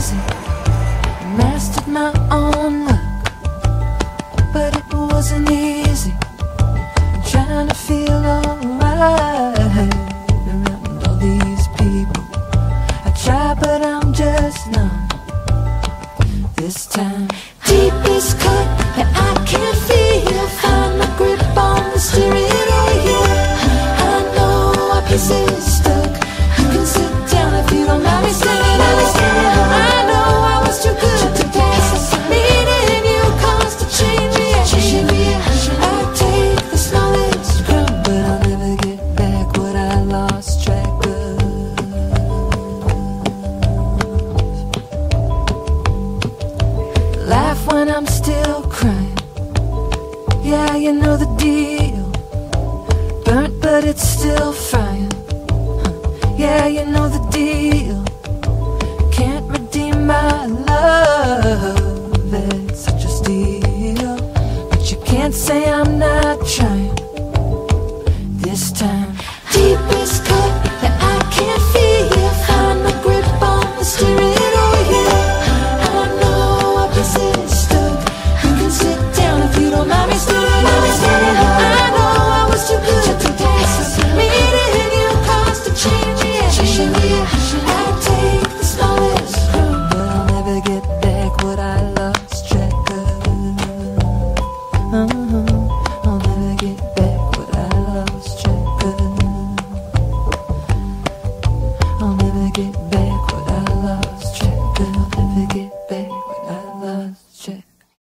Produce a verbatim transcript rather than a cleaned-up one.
easy. Mastered my own luck, but it wasn't easy. Trying to feel alright around all these people. I try, but I'm just numb. This time, deepest cut that I can't feel. Find my grip on the steering wheel. I know our pieces stuck. You can sit down if you don't mind me standing. I know I was too good to pass. Meeting you caused a chain reaction. I take the smallest crumb, but I'll never get back what I lost track of. Laugh when I'm still crying. Yeah, you know the deal. Burnt, but it's still frying. Yeah, you know the deal. Can't redeem my love. It's such a steal. But you can't say I'm not trying. This time, deepest cut that I can't feel. Find my grip on the steering wheel. I know our pieces stuck. You can sit down if you don't mind me standing. I know I was too good to pass. Meeting you caused a chain reaction. I take the smallest crumb, but I'll never get back what I lost track of. Uh-huh. I'll never get back what I lost track of. I'll never get back what I lost track of. I'll never get back.